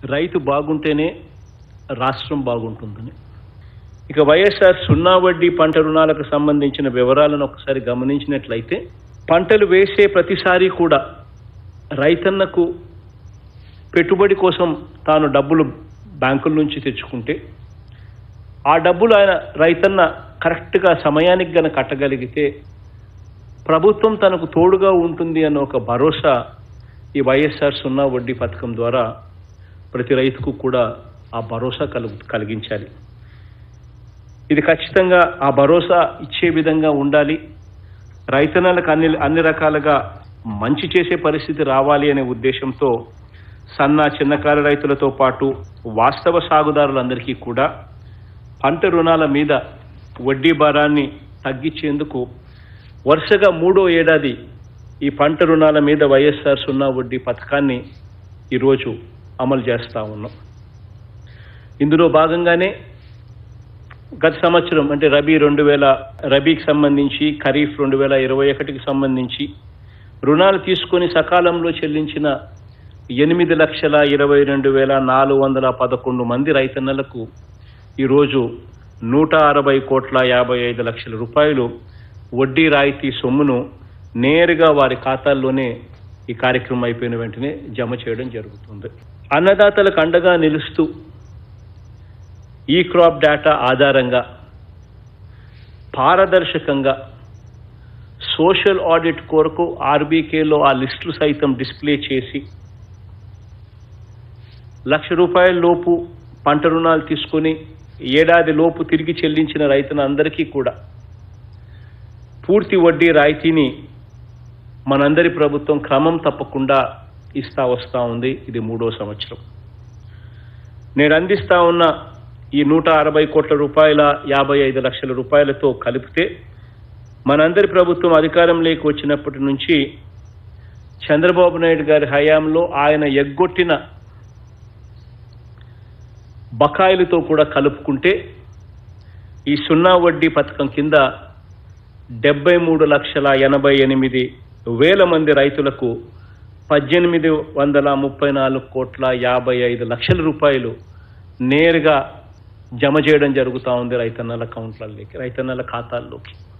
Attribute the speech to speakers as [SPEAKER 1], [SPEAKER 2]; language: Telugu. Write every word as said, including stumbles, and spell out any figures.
[SPEAKER 1] రైతు బాగుంటేనే రాష్ట్రం బాగుంటుందని. ఇక వైఎస్ఆర్ సున్నా వడ్డీ పంట రుణాలకు సంబంధించిన వివరాలను ఒకసారి గమనించినట్లయితే, పంటలు వేసే ప్రతిసారి కూడా రైతన్నకు పెట్టుబడి కోసం తాను డబ్బులు బ్యాంకుల నుంచి తెచ్చుకుంటే ఆ డబ్బులు ఆయన రైతన్న కరెక్ట్గా సమయానికి గన కట్టగలిగితే ప్రభుత్వం తనకు తోడుగా ఉంటుంది అన్న ఒక భరోసా ఈ వైఎస్ఆర్ సున్నా వడ్డీ పథకం ద్వారా ప్రతి రైతుకు కూడా ఆ భరోసా కలుగు కలిగించాలి. ఇది ఖచ్చితంగా ఆ భరోసా ఇచ్చే విధంగా ఉండాలి. రైతన్నలకు అన్ని అన్ని రకాలుగా మంచి చేసే పరిస్థితి రావాలి అనే ఉద్దేశంతో సన్న చిన్నకారు రైతులతో పాటు వాస్తవ సాగుదారులందరికీ కూడా పంట రుణాల మీద వడ్డీ భారాన్ని తగ్గించేందుకు వరుసగా మూడో ఏడాది ఈ పంట రుణాల మీద వైఎస్ఆర్ సున్నా వడ్డీ పథకాన్ని ఈరోజు అమలు చేస్తూ ఉన్నాం. ఇందులో భాగంగానే గత సంవత్సరం అంటే రబీ రెండు వేల రబీకి సంబంధించి ఖరీఫ్ రెండు వేల ఇరవై ఒకటికి సంబంధించి రుణాలు తీసుకొని సకాలంలో చెల్లించిన ఎనిమిది లక్షల ఇరవై రెండు వేల నాలుగు వందల పదకొండు మంది రైతన్నలకు ఈరోజు నూట అరవై కోట్ల యాభై ఐదు లక్షల రూపాయలు వడ్డీ రాయితీ సొమ్మును నేరుగా వారి ఖాతాల్లోనే ఈ కార్యక్రమం అయిపోయిన వెంటనే జమ చేయడం జరుగుతుంది. అన్నదాతలకు అండగా నిలుస్తూ ఈ క్రాప్ డేటా ఆధారంగా పారదర్శకంగా సోషల్ ఆడిట్ కొరకు ఆర్బీకేలో ఆ లిస్టులు సైతం డిస్ప్లే చేసి లక్ష రూపాయల లోపు పంట రుణాలు తీసుకొని ఏడాది లోపు తిరిగి చెల్లించిన రైతులందరికీ కూడా పూర్తి వడ్డీ రాయితీని మనందరి ప్రభుత్వం క్రమం తప్పకుండా ఇస్తా వస్తూ ఉంది. ఇది మూడో సంవత్సరం. నేను అందిస్తా ఉన్న ఈ నూట అరవై కోట్ల రూపాయల యాభై ఐదు లక్షల రూపాయలతో కలిపితే మనందరి ప్రభుత్వం అధికారంలోకి వచ్చినప్పటి నుంచి చంద్రబాబు నాయుడు గారి హయాంలో ఆయన ఎగ్గొట్టిన బకాయిలతో కూడా కలుపుకుంటే ఈ సున్నా వడ్డీ పథకం కింద డెబ్బై మూడు లక్షల ఎనభై ఎనిమిది వేల మంది రైతులకు పద్దెనిమిది వందల ముప్పై నాలుగు కోట్ల యాభై ఐదు లక్షల రూపాయలు నేరుగా జమ చేయడం జరుగుతూ ఉంది రైతన్నల అకౌంట్లలోకి, రైతన్నల ఖాతాల్లోకి.